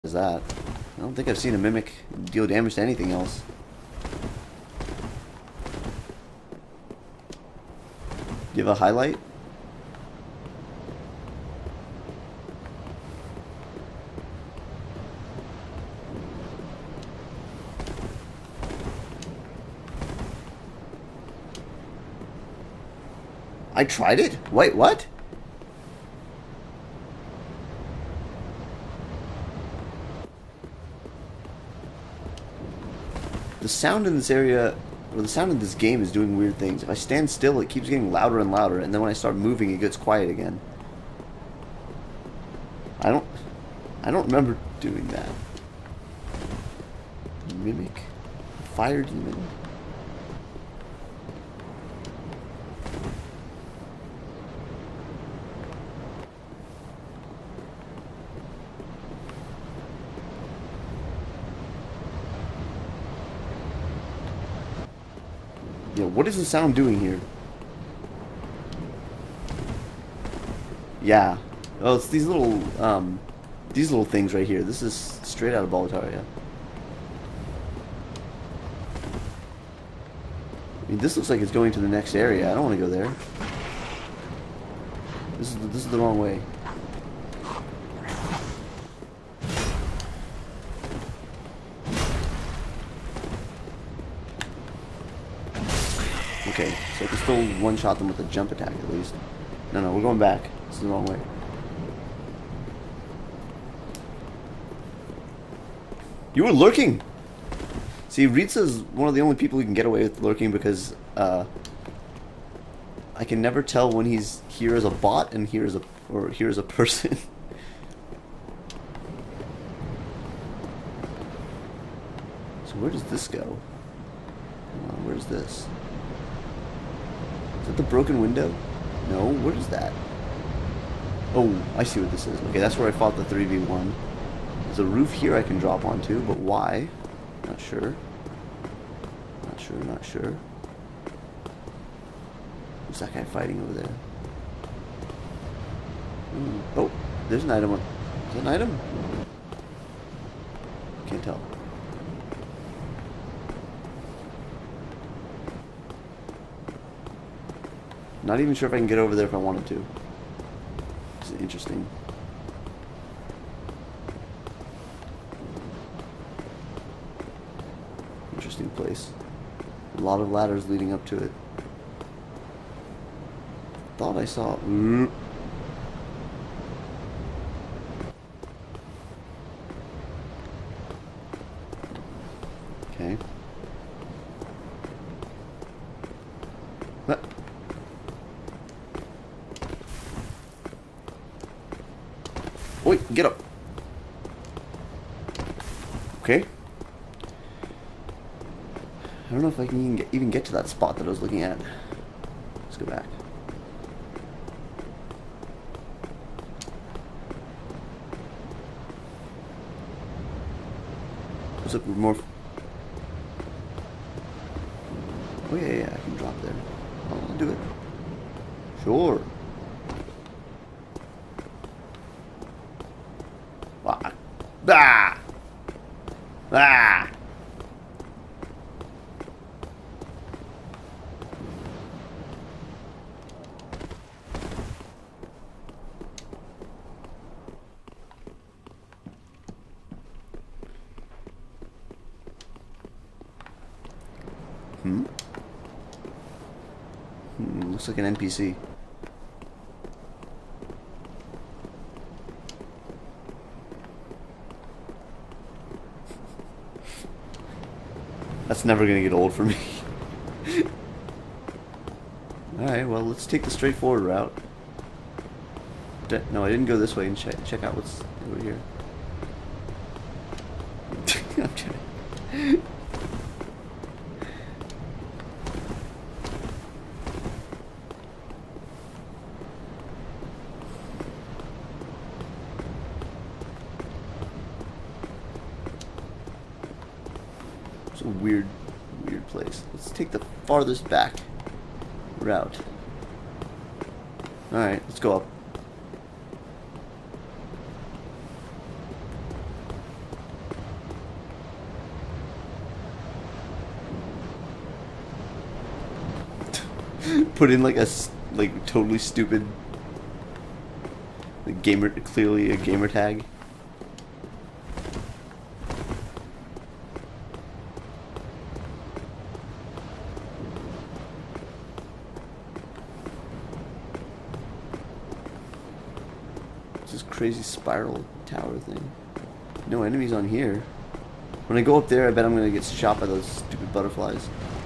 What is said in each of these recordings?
Is that? I don't think I've seen a mimic deal damage to anything else. Do you have a highlight? I tried it? Wait, what? The sound in this area, or the sound in this game is doing weird things. If I stand still, it keeps getting louder and louder, and then when I start moving, it gets quiet again. I don't remember doing that. Mimic. Fire demon. Yeah, what is the sound doing here? Yeah. Oh, it's these little things right here. This is straight out of Boletaria. I mean, this looks like it's going to the next area. I don't want to go there. This is the wrong way. Okay, so I can still one-shot them with a jump attack at least. No, we're going back. This is the wrong way. You were lurking! See, Ritsa's one of the only people who can get away with lurking because, I can never tell when he's here as a bot and here as a person. So where does this go? Where's this? Is that the broken window? No, what is that? Oh, I see what this is. Okay, that's where I fought the 3v1. There's a roof here I can drop onto, but why? Not sure. Not sure. Who's that guy fighting over there? Oh, there's an item. Is that an item? Can't tell. Not even sure if I can get over there if I wanted to. It's interesting. Interesting place. A lot of ladders leading up to it. Thought I saw. Okay. What? Wait, get up. Okay. I don't know if I can even get to that spot that I was looking at. Let's go back. Looks like we're more. Oh yeah, I can drop there. I'll do it. Sure. Ah! Ah! Ah! Looks like an NPC. That's never gonna get old for me. Alright, well, let's take the straightforward route. No, I didn't go this way and check out what's over here. I'm kidding. It's a weird place. Let's take the farthest back route. Alright, let's go up. put in like like totally stupid like clearly a gamer tag. This crazy spiral tower thing. No enemies on here. When I go up there, I bet I'm gonna get shot by those stupid butterflies.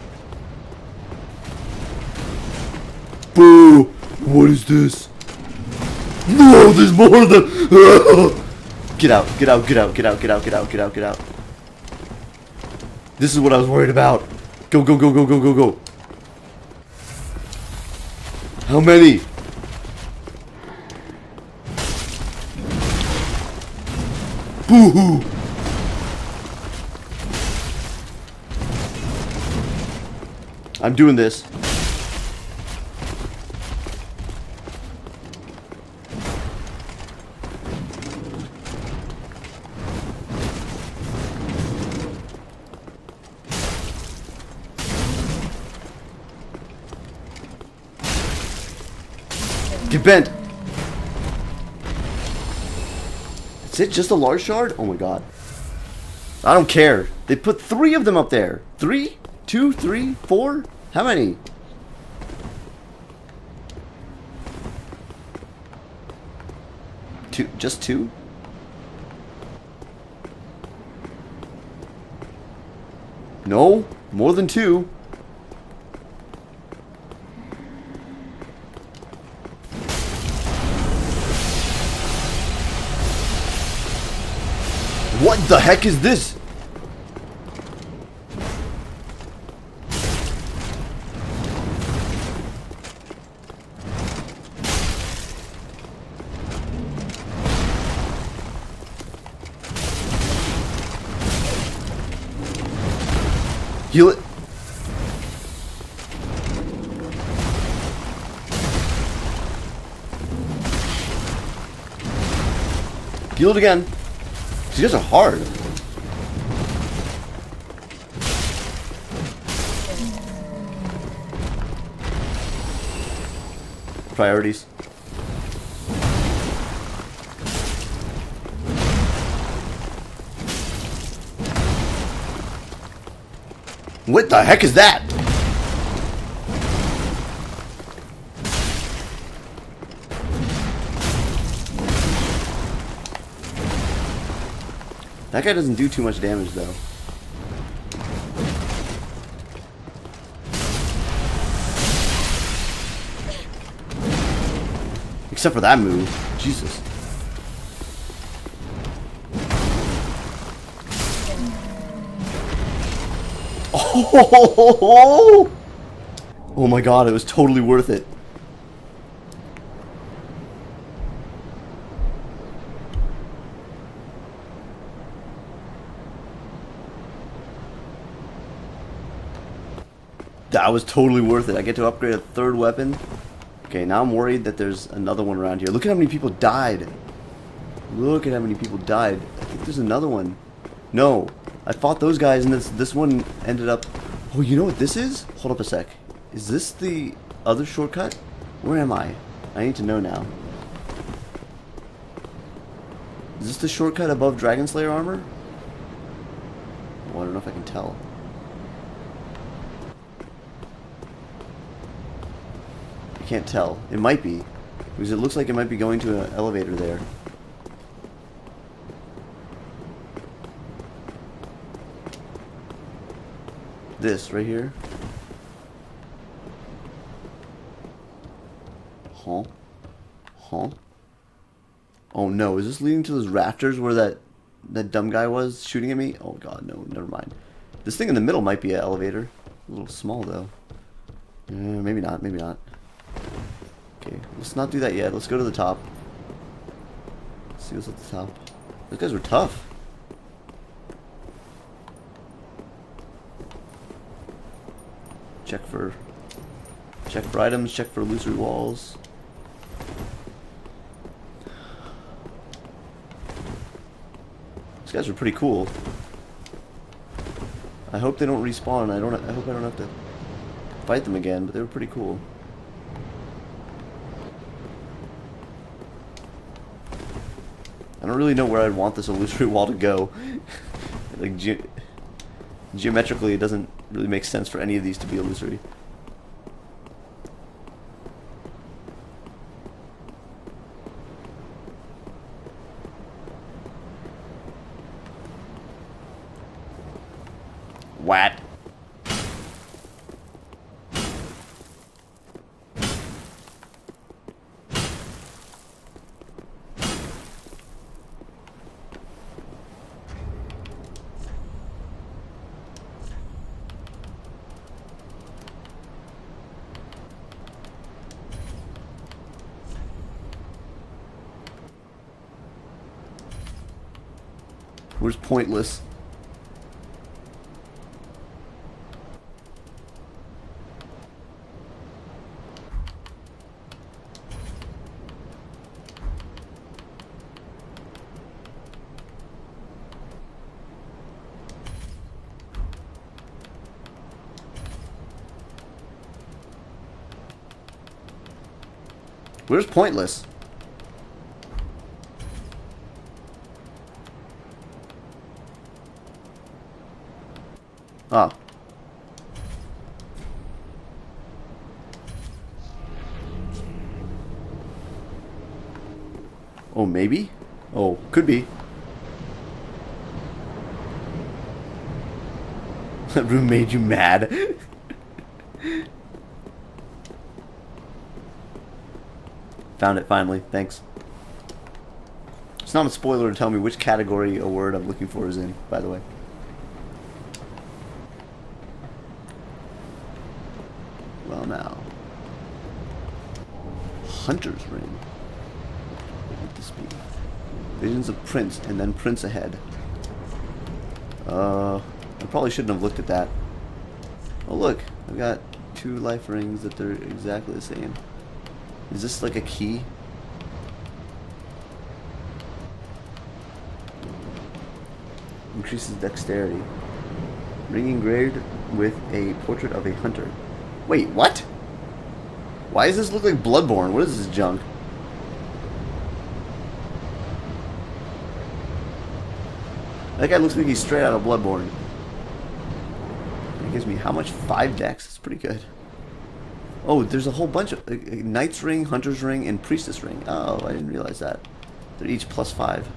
Boo! What is this? No, there's more of them! Get out, get out, get out, get out, get out, get out, get out, get out. This is what I was worried about. Go, go, go, go, go, go, go. How many? Boo-hoo! I'm doing this. Get bent! That's it? Just a large shard? Oh my god. I don't care. They put 3 of them up there. 3? 2? 3? 4? How many? Two? Just 2? No, more than 2. What the heck is this? Heal it. Heal it again. These guys are hard. Priorities. What the heck is that? That guy doesn't do too much damage though. Except for that move. Jesus. Oh! Oh my god, it was totally worth it. That was totally worth it. I get to upgrade a 3rd weapon. Okay, now I'm worried that there's another one around here. Look at how many people died. Look at how many people died. I think there's another one. No. I fought those guys and this one ended up... Oh, you know what this is? Hold up a sec. Is this the other shortcut? Where am I? I need to know now. Is this the shortcut above Dragon Slayer armor? Oh, I don't know if I can tell. I can't tell. It might be. Because it looks like it might be going to an elevator there. This right here. Huh? Huh? Oh no, is this leading to those rafters where that dumb guy was shooting at me? Oh god, no, never mind. This thing in the middle might be an elevator. A little small though. Maybe not, maybe not. Okay, let's not do that yet. Let's go to the top. Let's see what's at the top. Those guys were tough. Check for items, check for illusory walls. These guys are pretty cool. I hope they don't respawn. I hope I don't have to fight them again, but they were pretty cool. I don't really know where I'd want this illusory wall to go. Like, geometrically, it doesn't really make sense for any of these to be illusory. What? Where's pointless? Where's pointless? Oh. Oh, maybe? Oh, could be. That room made you mad. Found it finally, thanks. It's not a spoiler to tell me which category a word I'm looking for is in, by the way. Well now. Hunter's Ring. What would this be? Visions of Prince, and then Prince ahead. I probably shouldn't have looked at that. Oh look, I've got 2 life rings that they're exactly the same. Is this like a key? Increases dexterity. Ring engraved with a portrait of a hunter. Wait, what? Why does this look like Bloodborne? What is this junk? That guy looks like he's straight out of Bloodborne. It gives me how much? 5 dex? That's pretty good. Oh, there's a whole bunch of Knight's Ring, Hunter's Ring, and Priestess Ring. Oh, I didn't realize that. They're each +5.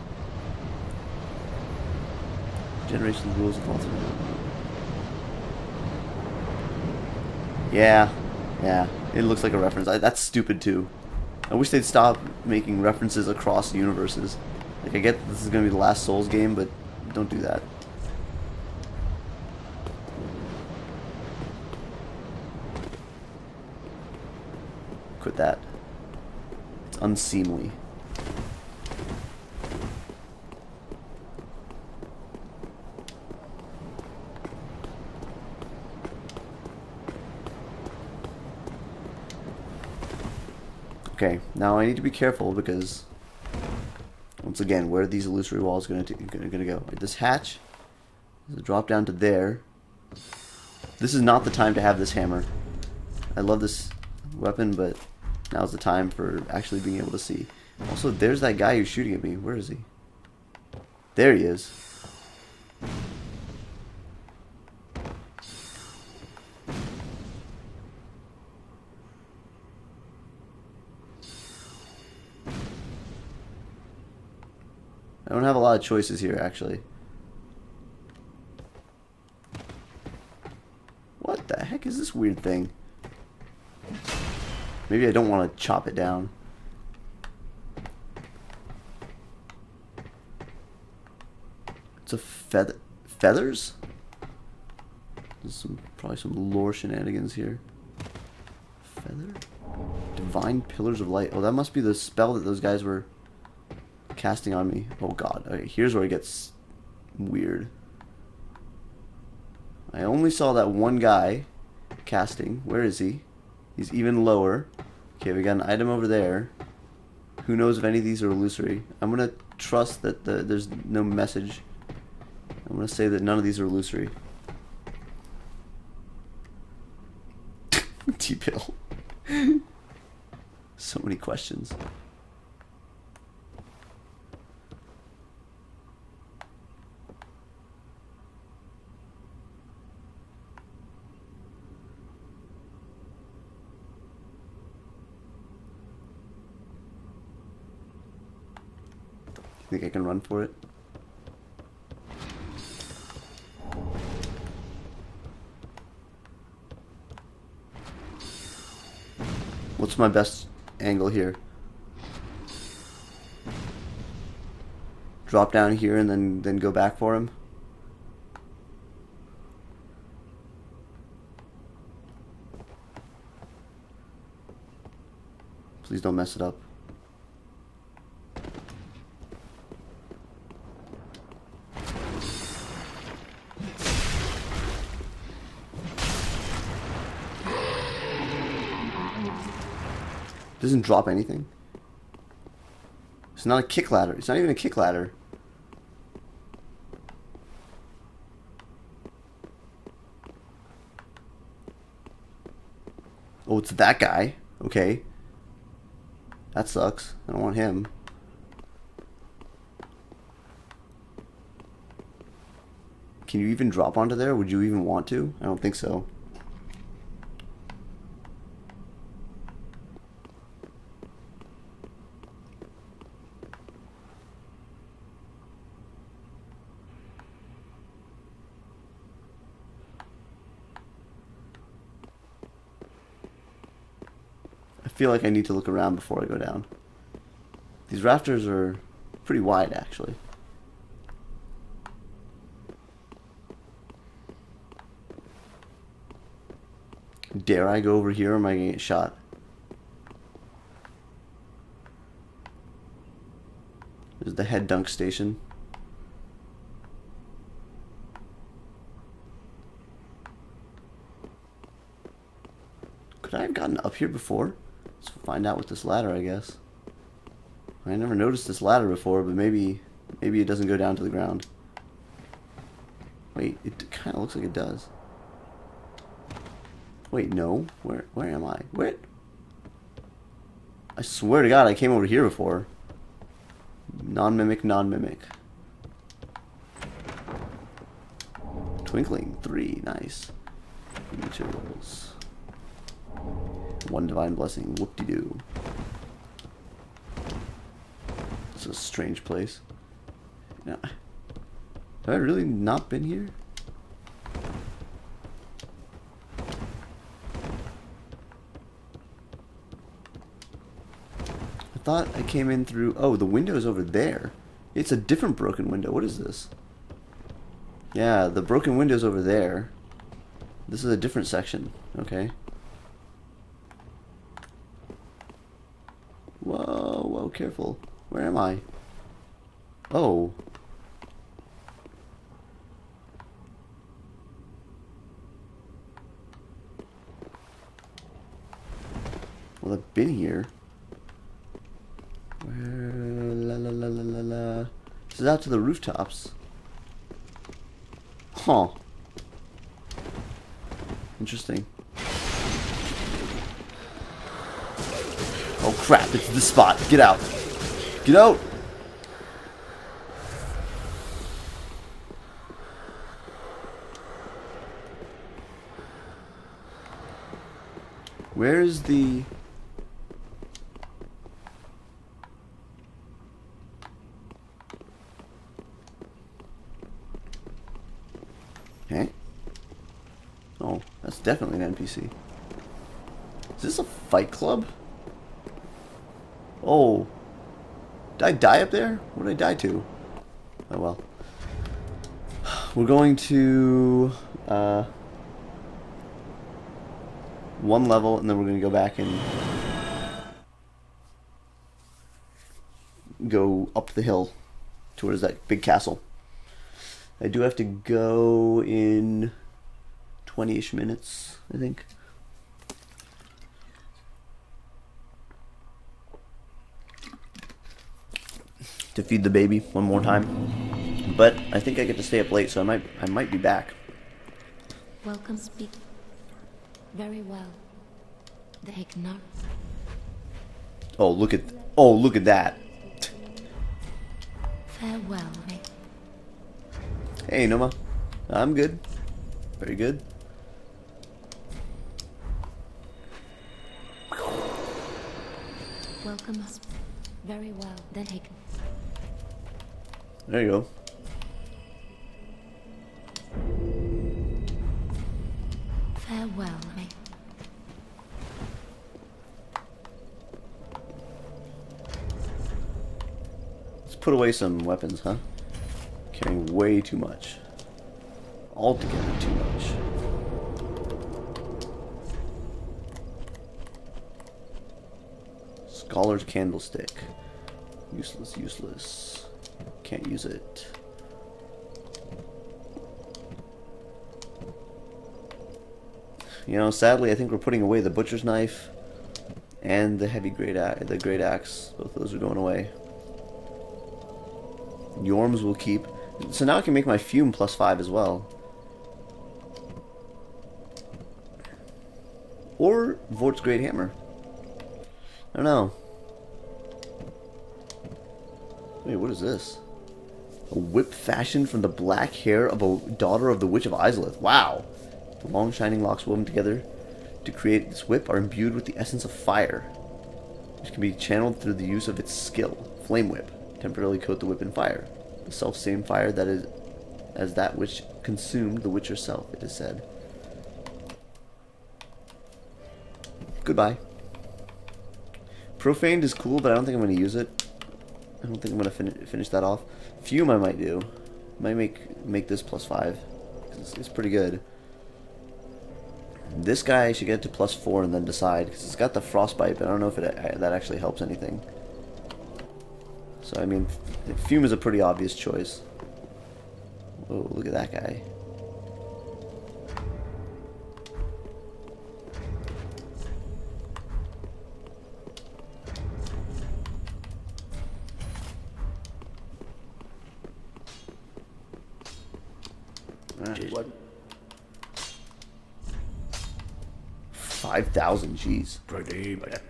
Generation rules of alternate. Yeah, it looks like a reference. That's stupid too. I wish they'd stop making references across universes. Like, I get that this is going to be the last Souls game, but don't do that. Quit that. It's unseemly. Okay, now I need to be careful because, once again, where are these illusory walls gonna go? Like, this hatch is a drop down to there. This is not the time to have this hammer. I love this weapon, but now's the time for actually being able to see. Also, there's that guy who's shooting at me. Where is he? There he is. I don't have a lot of choices here, actually. What the heck is this weird thing? Maybe I don't want to chop it down. It's a feather. Feathers? There's probably some lore shenanigans here. Feather? Divine Pillars of Light. Oh, that must be the spell that those guys were casting on me. Oh god. Okay, here's where it gets weird. I only saw that one guy casting. Where is he? He's even lower. Okay, we got an item over there. Who knows if any of these are illusory. I'm gonna trust that there's no message. I'm gonna say that none of these are illusory. T-Pill. So many questions. Think I can run for it? What's my best angle here? Drop down here and then go back for him? Please don't mess it up. Doesn't drop anything. It's not a kick ladder. It's not even a kick ladder. Oh, it's that guy. Okay. That sucks. I don't want him. Can you even drop onto there? Would you even want to? I don't think so. I feel like I need to look around before I go down. These rafters are pretty wide, actually. Dare I go over here or am I gonna get shot? There's the head dunk station. Could I have gotten up here before? Let's find out with this ladder, I guess. I never noticed this ladder before, but maybe it doesn't go down to the ground. Wait, it kind of looks like it does. Wait, no. Where am I? Where? I swear to God, I came over here before. Non-mimic, non-mimic. Twinkling 3, nice. Materials. 1 divine blessing, whoop-de-doo. It's a strange place. Now, have I really not been here? I thought I came in through... Oh, the window's over there. It's a different broken window. What is this? Yeah, the broken window's over there. This is a different section. Okay. Whoa, whoa, careful. Where am I? Oh. Well, I've been here. Where? La la la la la la. This is out to the rooftops. Huh. Interesting. Oh crap, it's the spot. Get out. Get out! Where's the... Okay. Oh, that's definitely an NPC. Is this a fight club? Oh. Did I die up there? What did I die to? Oh well. We're going to... one level, and then we're going to go back and go up the hill towards that big castle. I do have to go in 20-ish minutes, I think. To feed the baby one more time. But I think I get to stay up late, so I might be back. Welcome, speak. Very well. They ignore. Oh, look at that. Farewell, eh? Hey, Noma. I'm good. Very good. Welcome us. Very well. Then take. There you go. Farewell, mate. Let's put away some weapons, huh? Carrying way too much. Altogether too much. Scholar's Candlestick. Useless, useless. Can't use it. You know, sadly, I think we're putting away the Butcher's Knife and the heavy great axe. Both of those are going away. Yorms will keep. So now I can make my Fume +5 as well. Or Vort's Great Hammer. I don't know. Wait, what is this? A whip fashioned from the black hair of a daughter of the Witch of Izalith. Wow. The long shining locks woven together to create this whip are imbued with the essence of fire, which can be channeled through the use of its skill. Flame Whip. Temporarily coat the whip in fire. The self-same fire that is as that which consumed the witch herself, it is said. Goodbye. Profaned is cool, but I don't think I'm going to use it. I don't think I'm going to finish that off. Fume I might do. Might make this +5. It's pretty good. This guy I should get to +4 and then decide, because it's got the frostbite, but I don't know if that actually helps anything. So I mean, Fume is a pretty obvious choice. Whoa, look at that guy. What? 5,000, jeez. Pretty bad.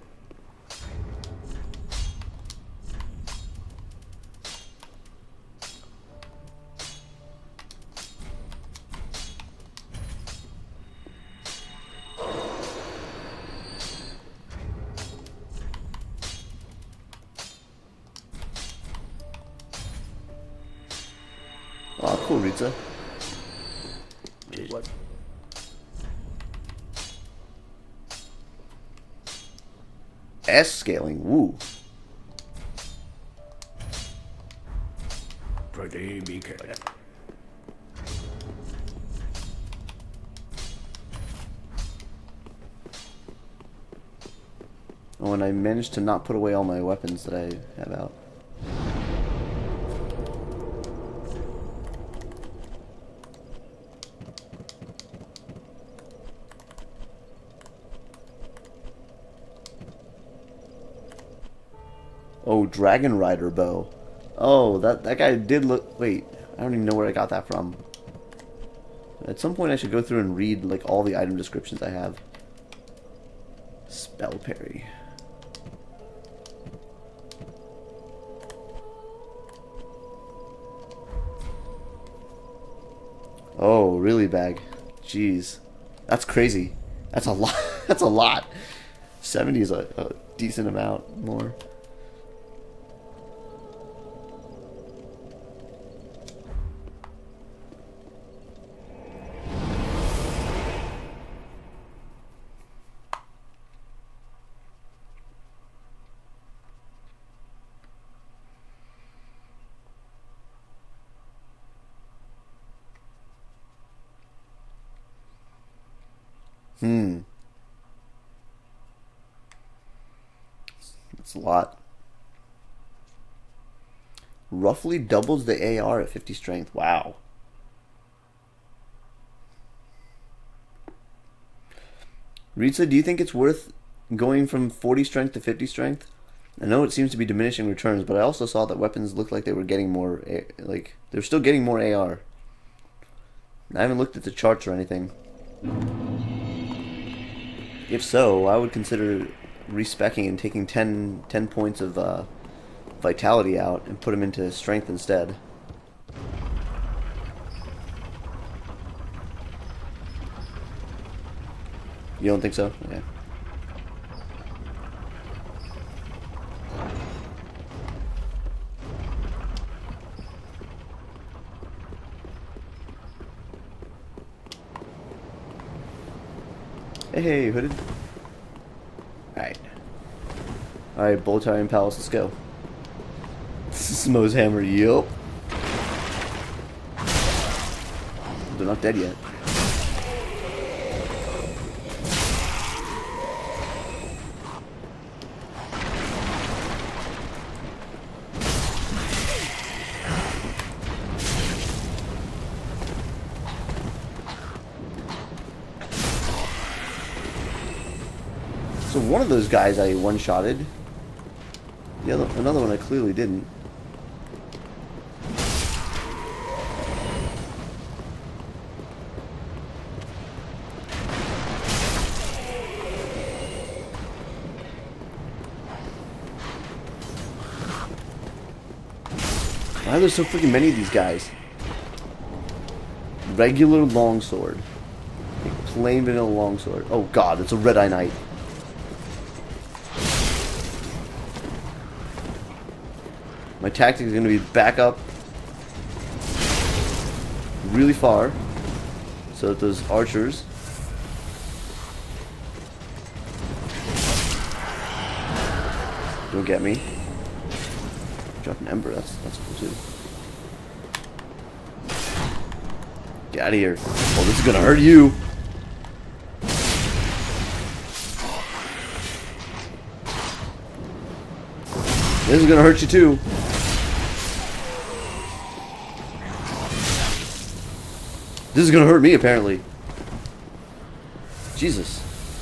Oh, cool, Ritza. What? S scaling, woo. Pretty bad. Oh, and I managed to not put away all my weapons that I have out. Oh, Dragon Rider bow. Oh, that guy did look... Wait, I don't even know where I got that from. At some point I should go through and read like all the item descriptions I have. Spell parry. Oh, really, bag? Jeez. That's crazy. That's a lot. That's a lot. 70 is a decent amount more. That's a lot. Roughly doubles the AR at 50 strength. Wow. Ritza, do you think it's worth going from 40 strength to 50 strength? I know it seems to be diminishing returns, but I also saw that weapons looked like they were getting more, like, they're still getting more AR. I haven't looked at the charts or anything. If so, I would consider respecking and taking 10 points of vitality out and put them into strength instead. You don't think so? Yeah. Hey, hooded. Alright. Alright, Boltarian Palace, let's go. This is Mo's hammer, yup. They're not dead yet. So one of those guys I one-shotted. Another one I clearly didn't. Why are there so freaking many of these guys? Regular longsword. Like plain vanilla longsword. Oh god, it's a Red-Eye Knight. My tactic is going to be back up really far so that those archers don't get me. Drop an ember, that's cool too. Get out of here. Oh, this is going to hurt you. This is going to hurt you too. This is gonna hurt me, apparently. Jesus.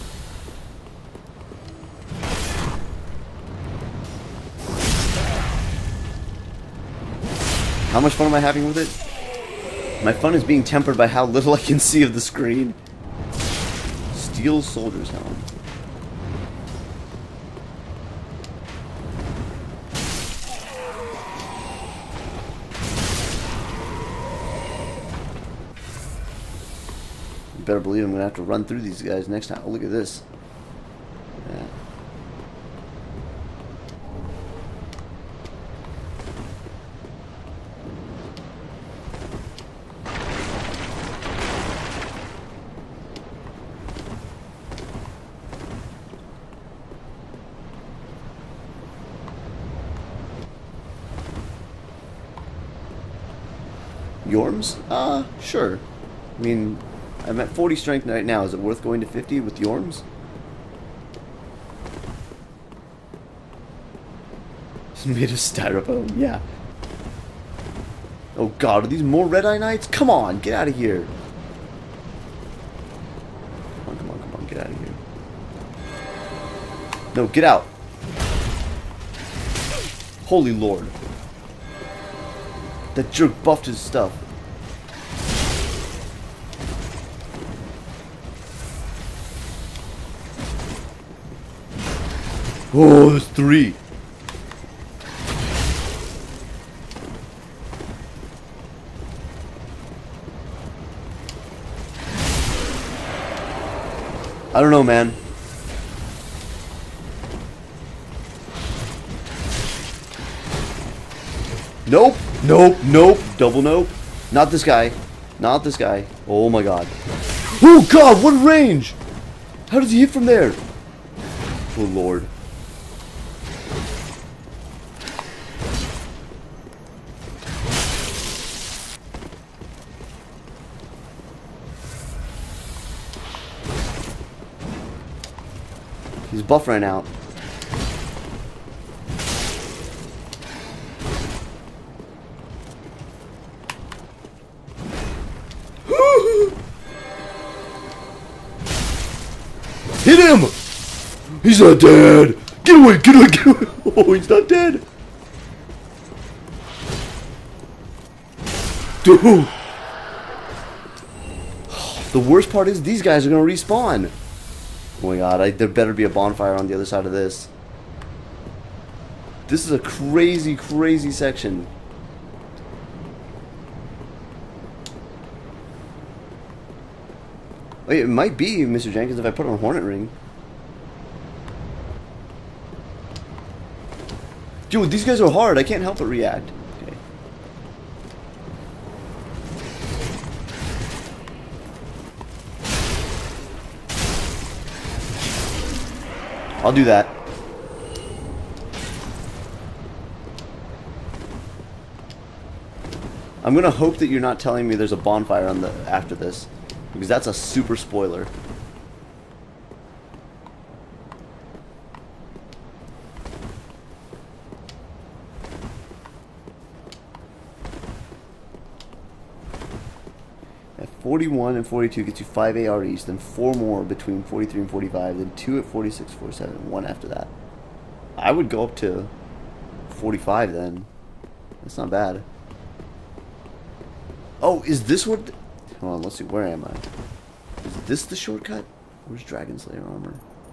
How much fun am I having with it? My fun is being tempered by how little I can see of the screen. Steel Soldier's Helm. Better believe I'm gonna have to run through these guys next time. Oh, look at this. Yeah. Yorms? Sure. I mean, I'm at 40 strength right now. Is it worth going to 50 with Yorms? It's made of styrofoam. Yeah. Oh god, are these more Red-Eye Knights? Come on, get out of here. Come on, get out of here. No, get out. Holy Lord. That jerk buffed his stuff. Oh, there's 3. I don't know, man. Nope, nope, nope, double nope. Not this guy. Not this guy. Oh my god. Oh god, what range! How does he hit from there? Oh lord. His buff ran out. Hit him! He's not dead! Get away, get away, get away! Oh, he's not dead! Dude! The worst part is these guys are gonna respawn. Oh my god, there better be a bonfire on the other side of this. This is a crazy, crazy section. Wait, it might be, Mr. Jenkins, if I put on a Hornet Ring. Dude, these guys are hard. I can't help but react. Okay. I'll do that. I'm gonna hope that you're not telling me there's a bonfire on the after this, because that's a super spoiler. At 41 and 42 gets you 5 AR each, then 4 more between 43 and 45, then 2 at 46, 47, 1 after that. I would go up to 45 then. That's not bad. Oh, is this what... Hold on, let's see, where am I? Is this the shortcut? Where's Dragon Slayer armor?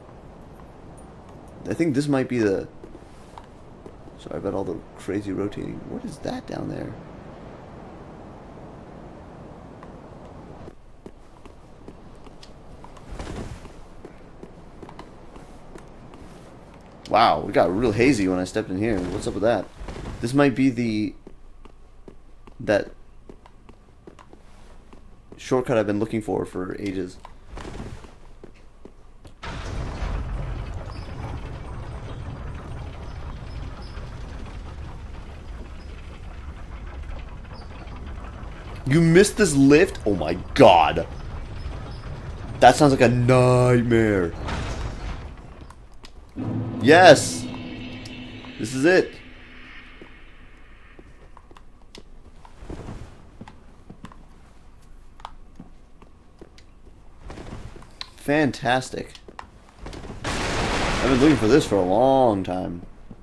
I think this might be the... Sorry about all the crazy rotating. What is that down there? Wow, it got real hazy when I stepped in here. What's up with that? This might be the... that... shortcut I've been looking for ages. You missed this lift? Oh my god. That sounds like a nightmare. Yes! This is it. Fantastic. I've been looking for this for a long time.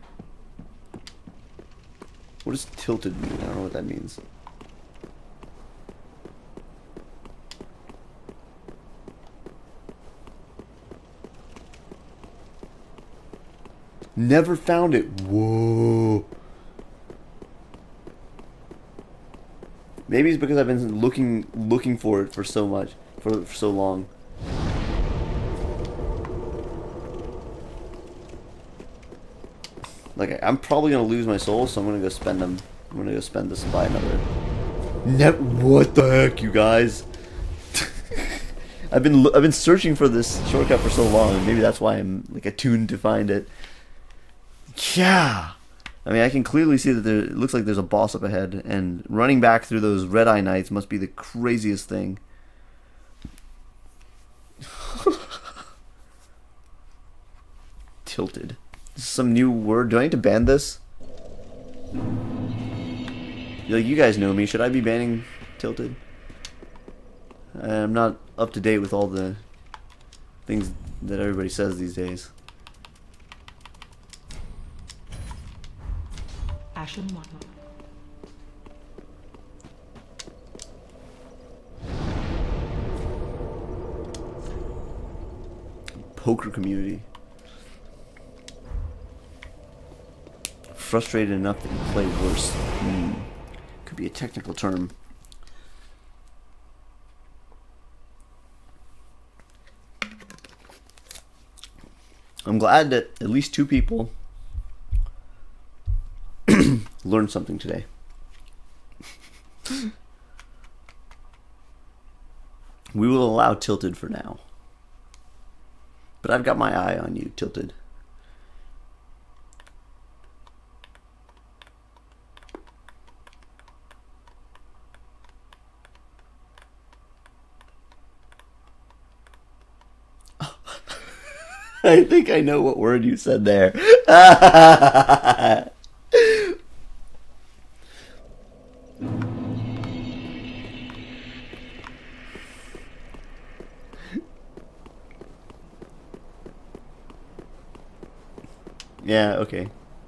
What does tilted mean? I don't know what that means. Never found it. Whoa. Maybe it's because I've been looking for it for so much, for so long. Like, I'm probably gonna lose my soul, so I'm gonna go spend them. I'm gonna go spend this and buy another. What the heck, you guys? I've been searching for this shortcut for so long, and maybe that's why I'm like attuned to find it. Yeah. I mean, I can clearly see that it looks like there's a boss up ahead, and running back through those red-eye nights must be the craziest thing. Tilted. This is some new word. Do I need to ban this? Like, you guys know me. Should I be banning tilted? I'm not up to date with all the things that everybody says these days. Ashen one. Poker community. Frustrated enough that you play worse. Could be a technical term. I'm glad that at least 2 people learned something today. We will allow Tilted for now. But I've got my eye on you, Tilted. I think I know what word you said there. Yeah, okay.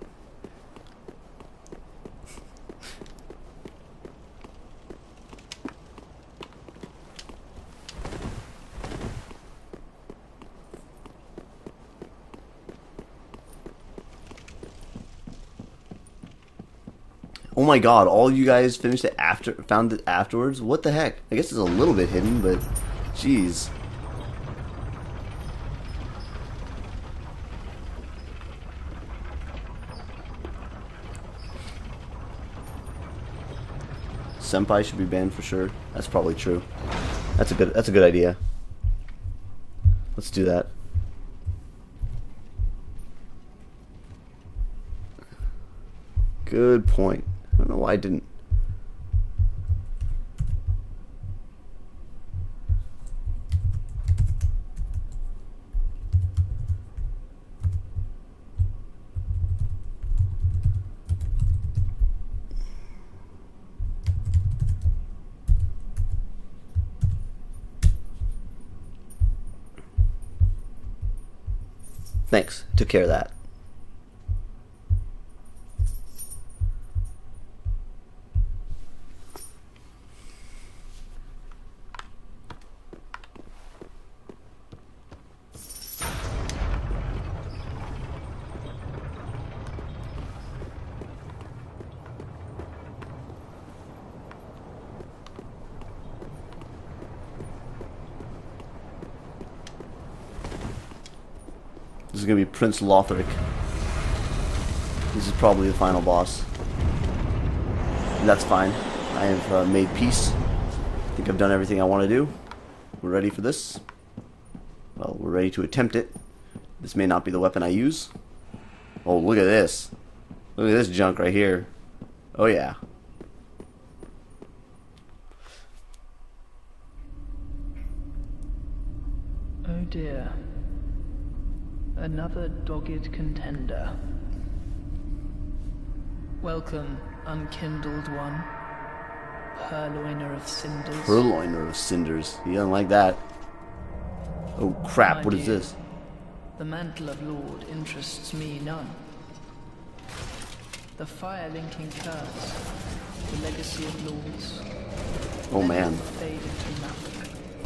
Oh my god, all you guys finished it found it afterwards? What the heck? I guess it's a little bit hidden, but jeez. Senpai should be banned for sure. That's probably true. That's a good idea. Let's do that. Good point. I don't know why I didn't. Thanks. Took care of that. This is going to be Prince Lothric. This is probably the final boss. And that's fine. I have made peace. I think I've done everything I want to do. We're ready for this. Well, we're ready to attempt it. This may not be the weapon I use. Oh, look at this. Look at this junk right here. Oh, yeah. Oh dear. Another dogged contender. Welcome, unkindled one. Purloiner of cinders. Purloiner of cinders. He doesn't like that. Oh crap, My what is dear, this? The mantle of Lord interests me none. The fire-linking curse, the legacy of lords. Oh man. Fade into nothing.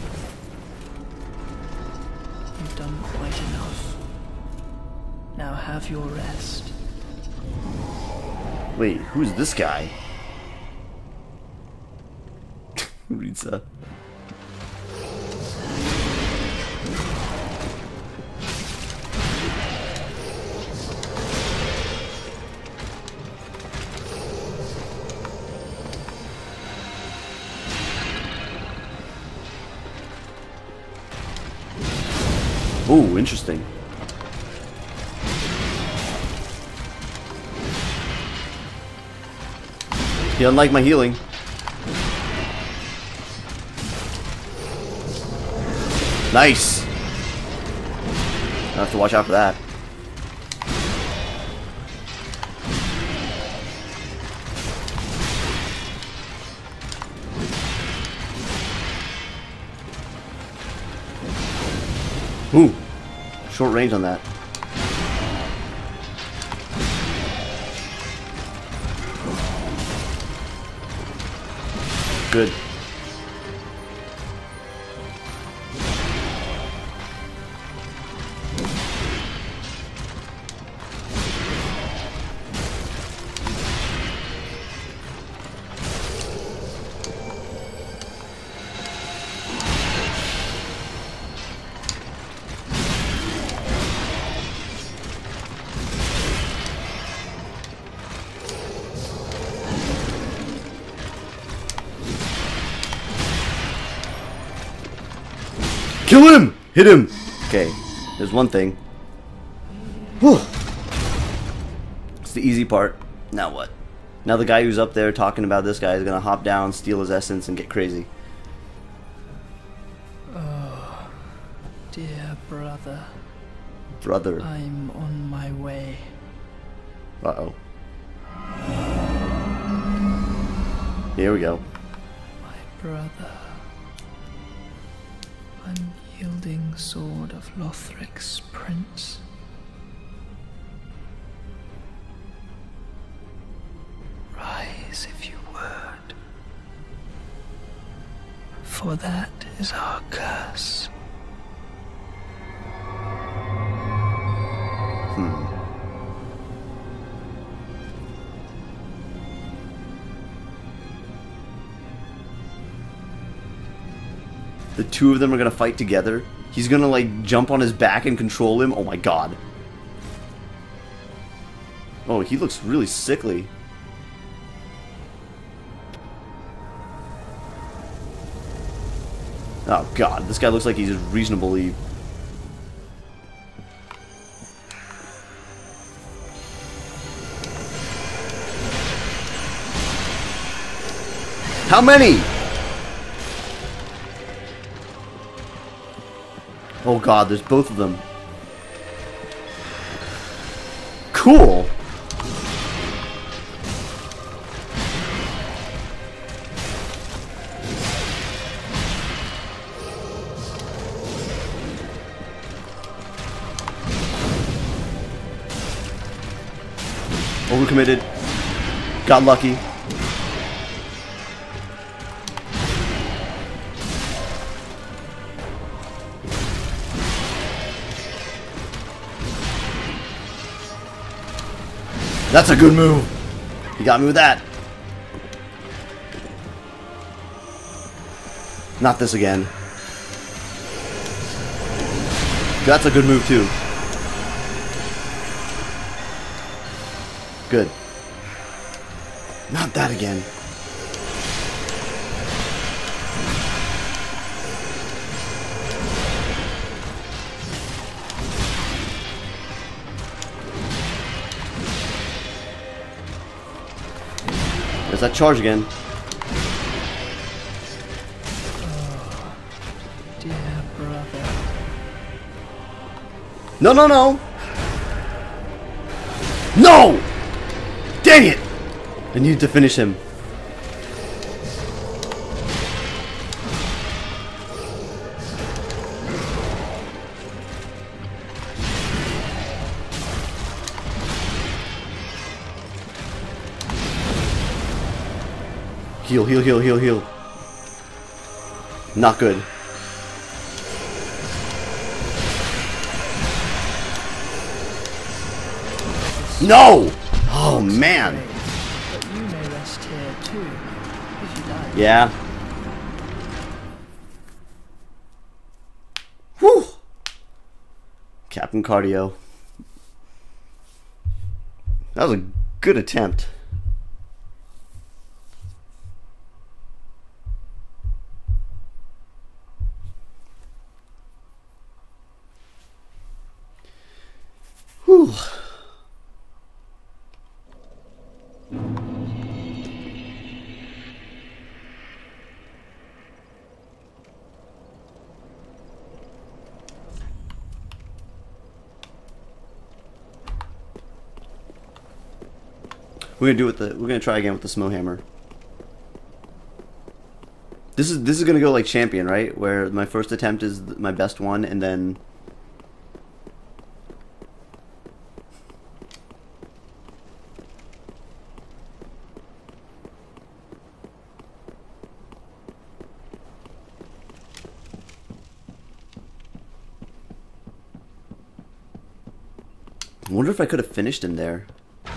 You've done quite enough. Now have your rest. Wait, who's this guy? Who reads that? Ooh, interesting. He doesn't like my healing. Nice. I have to watch out for that. Ooh, short range on that. Good. Kill him! Hit him! Okay, there's one thing. Whew. It's the easy part. Now what? Now the guy who's up there talking about this guy is gonna hop down, steal his essence, and get crazy. Oh, dear brother. Brother. I'm on my way. Uh-oh. Here we go. My brother. Unyielding sword of Lothric's prince. Rise if you would. For that is our curse. The two of them are gonna fight together. He's gonna like jump on his back and control him. Oh my god. Oh, he looks really sickly. Oh god, this guy looks like he's reasonably... How many? Oh god, there's both of them. Cool. Overcommitted. Got lucky. That's a good move. You got me with that. Not this again. That's a good move too. Good. Not that again. There's that charge again. Oh, dear brother. No, no, no! No! Dang it! I needed to finish him. Heal, heal, heal, heal, heal. Not good. No! Oh man. But you may rest here too, if you like. Yeah. Whew. Captain Cardio. That was a good attempt. Whew. We're gonna try again with the Smough Hammer. This is gonna go like champion, right? Where my first attempt is my best one, and then I wonder if I could have finished him there.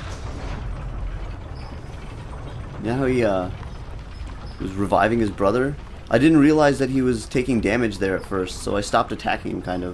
You know how he was reviving his brother? I didn't realize that he was taking damage there at first, so I stopped attacking him, kind of.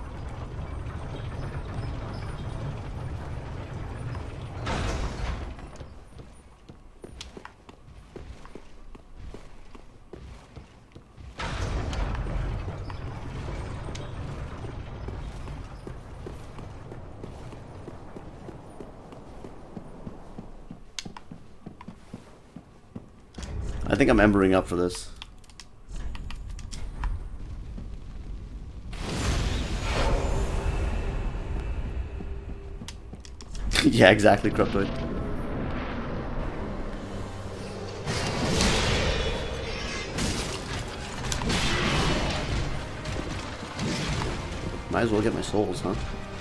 I think I'm embering up for this. Yeah, exactly, Corruptoid. Might as well get my souls, huh?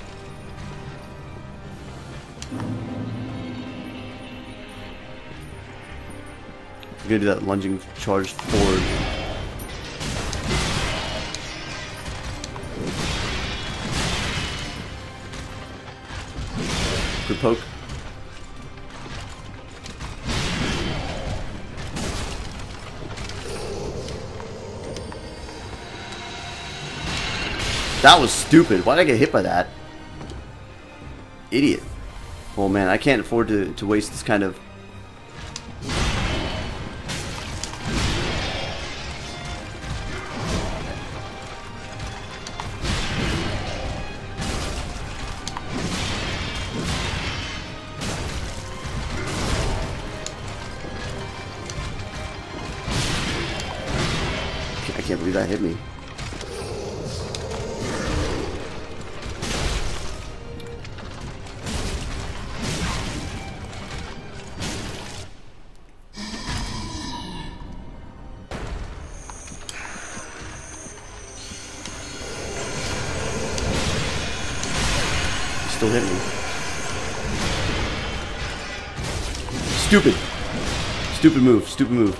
I'm gonna do that lunging charge forward. Good poke. That was stupid. Why did I get hit by that? Idiot. Oh man, I can't afford to waste this kind of... I can't believe that hit me. Still hit me. Stupid. Stupid move. Stupid move.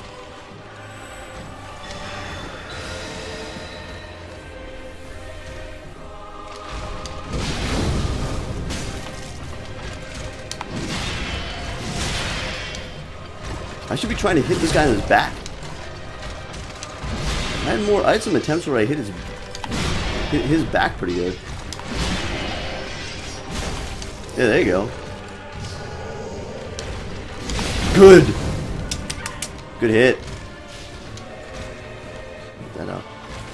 I should be trying to hit this guy in his back. I had some attempts where I hit his back pretty good. Yeah, there you go. Good. Good hit. Get that up.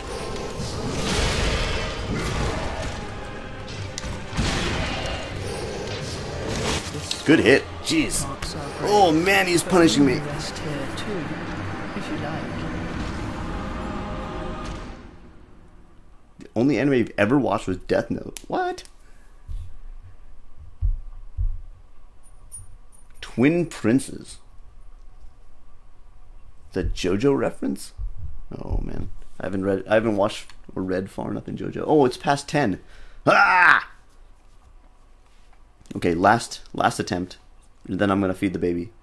Good hit. Jeez. Oh man, he's punishing me. Rest here too, if you like. The only anime I've ever watched was Death Note. What? Twin Princes. Is that JoJo reference? Oh man, I haven't watched or read far enough in JoJo. Oh, it's past 10. Ah! Okay, last attempt. And then I'm gonna feed the baby.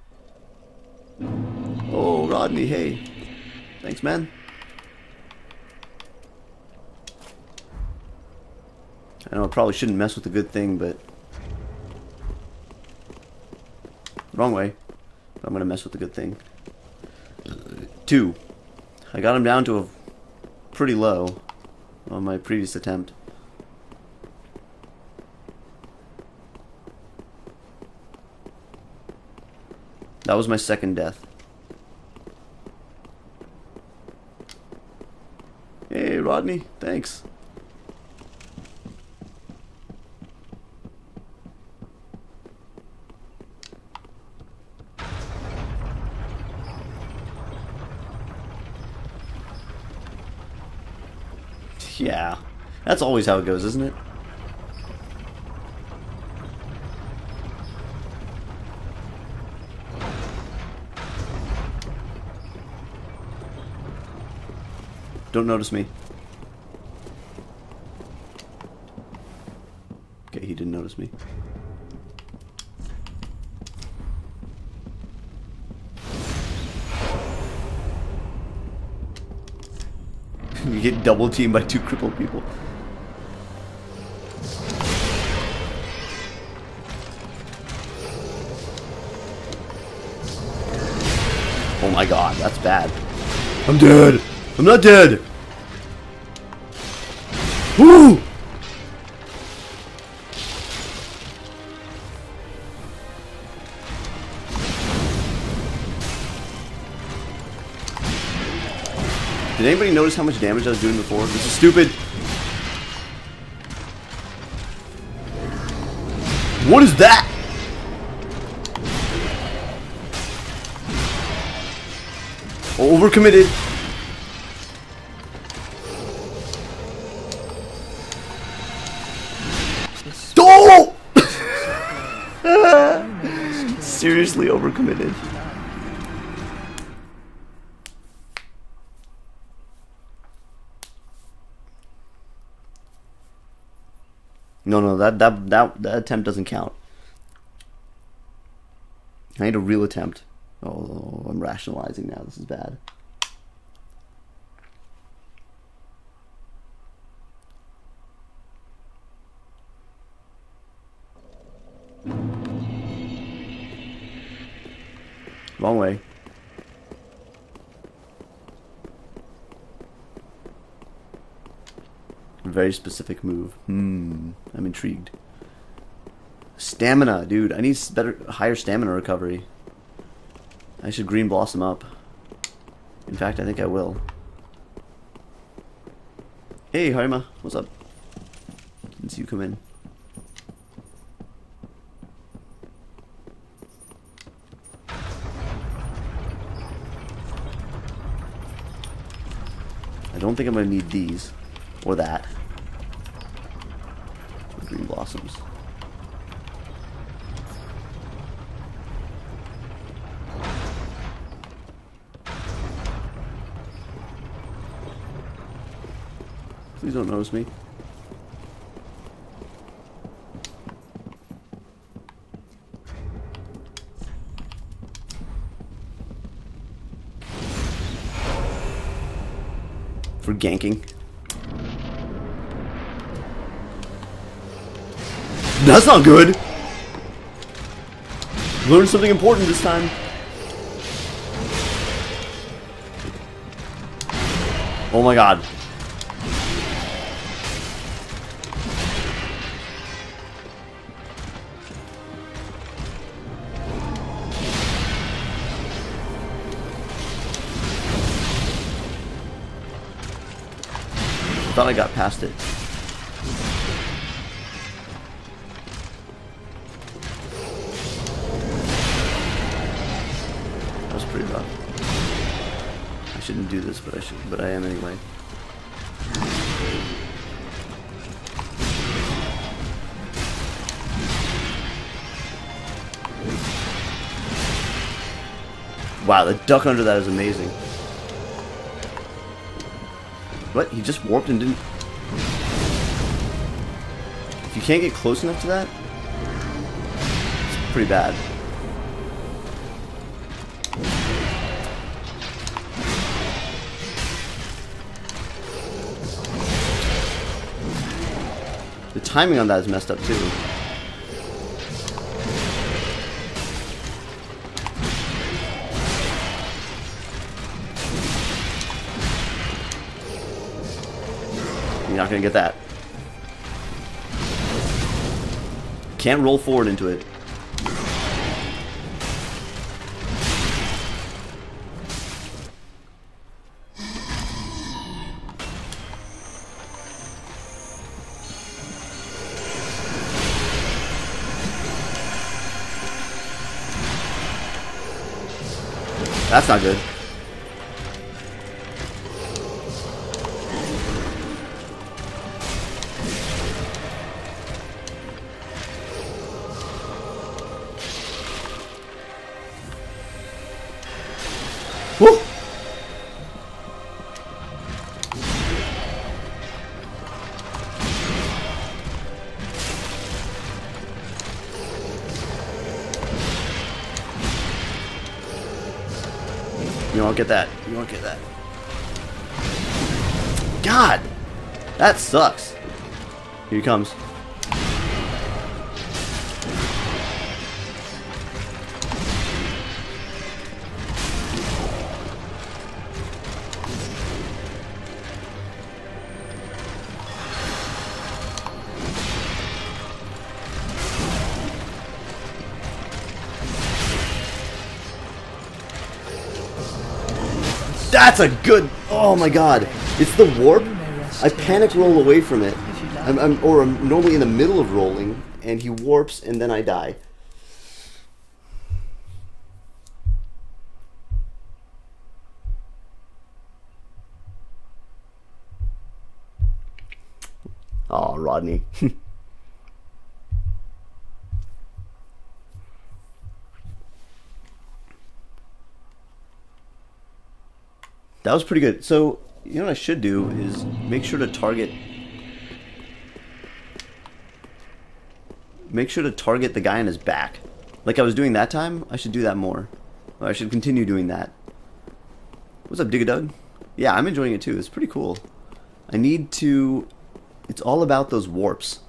Oh, Rodney, hey. Thanks, man. I know I probably shouldn't mess with a good thing, but wrong way. I'm gonna mess with the good thing. 2. I got him down to a pretty low on my previous attempt. That was my second death. Hey, Rodney, thanks. Yeah, that's always how it goes, isn't it? Don't notice me. Okay, he didn't notice me. You get double teamed by 2 crippled people. Oh my god, that's bad. I'm dead! I'm not dead! Woo! Did anybody notice how much damage I was doing before? This is stupid. What is that? Overcommitted. Oh! Seriously overcommitted. No, that attempt doesn't count. I need a real attempt. Oh, I'm rationalizing now. This is bad. Wrong way. Very specific move. I'm intrigued. Stamina, dude. I need higher stamina recovery. I should green blossom up. In fact, I think I will. Hey, Harima. What's up? Didn't see you come in. I don't think I'm going to need these. Or that. Green blossoms. Please don't notice me. For ganking. That's not good! Learned something important this time. Oh my god. I thought I got past it. That was pretty rough. I shouldn't do this, but I am anyway. Wow, the duck under that is amazing. What? He just warped and didn't... If you can't get close enough to that, it's pretty bad. The timing on that is messed up too. You're not gonna get that. Can't roll forward into it. That's not good. Woo! You won't get that. You won't get that. God! That sucks. Here he comes. That's a good... Oh my god. It's the warp. I panic roll away from it. I'm normally in the middle of rolling, and he warps, and then I die. Oh, Rodney. That was pretty good. So, you know what I should do is make sure to target... Make sure to target the guy on his back. Like I was doing that time, I should do that more. Or I should continue doing that. What's up, Digadug? Yeah, I'm enjoying it too. It's pretty cool. I need to... It's all about those warps.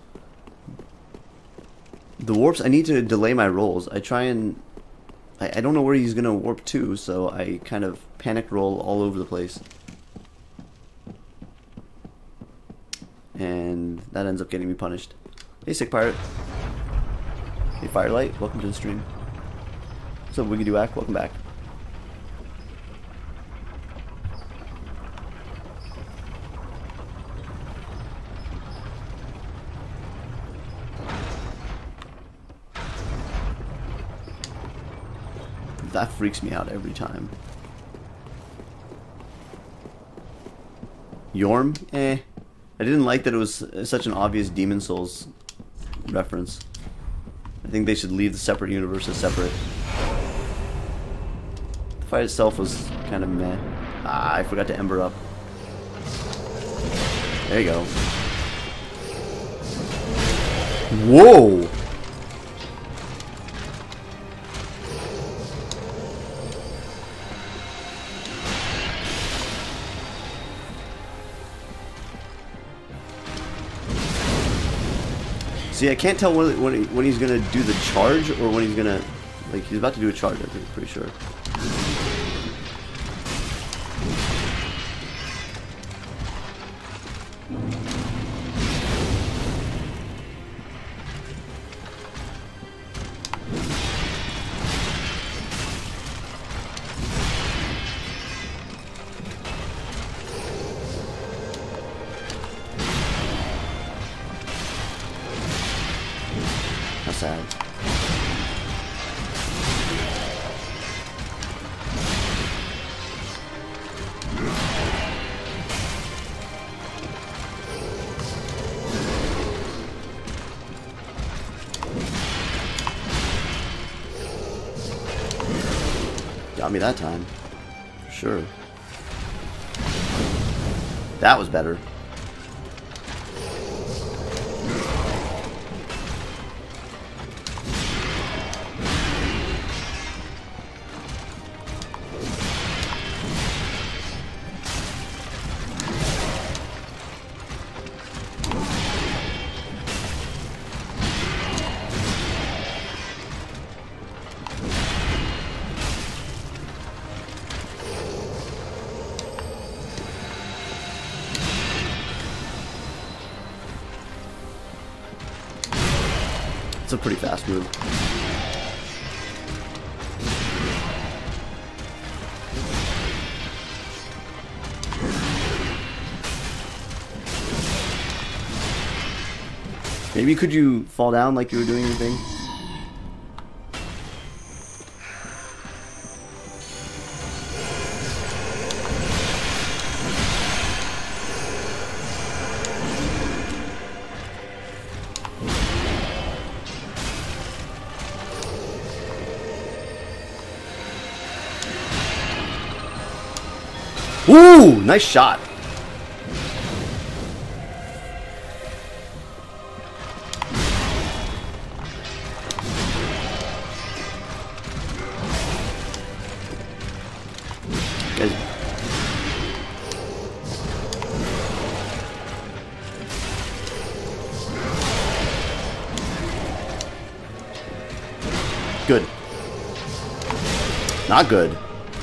The warps, I need to delay my rolls. I try and... I don't know where he's going to warp to, so I kind of panic roll all over the place. And that ends up getting me punished. Hey, Sick Pirate. Hey, Firelight. Welcome to the stream. What's up, Wiggity Whack? Welcome back. That freaks me out every time. Yorm? Eh. I didn't like that it was such an obvious Demon Souls reference. I think they should leave the separate universes separate. The fight itself was kind of meh. Ah, I forgot to Ember up. There you go. Whoa! See, I can't tell when he's gonna do the charge or when he's gonna, like, he's about to do a charge, I think, pretty sure. How sad. Got me that time. For sure. That was better. It's a pretty fast move. Maybe could you fall down like you were doing anything? Ooh, nice shot. Guys. Good. Not good.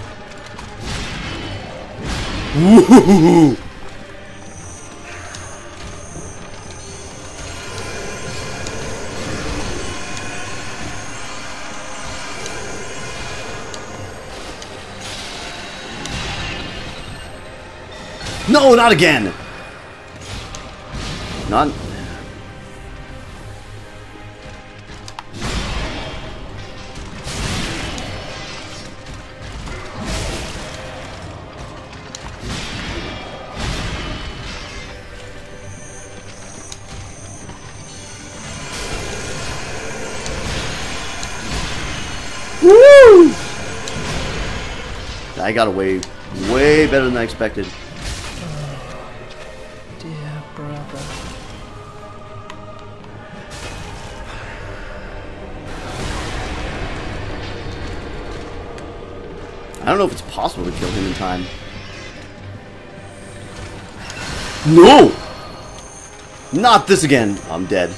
Woo! No, not again. Not. Woo! I got away way better than I expected. Oh, dear brother. I don't know if it's possible to kill him in time. No! Not this again. I'm dead.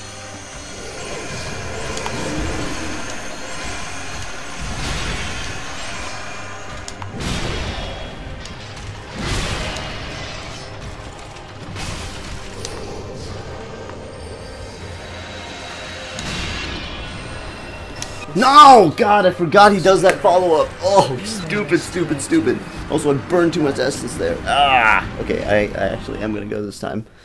No! God, I forgot he does that follow-up. Oh, stupid, stupid, stupid. Also, I burned too much essence there. Ah! Okay, I actually am going to go this time.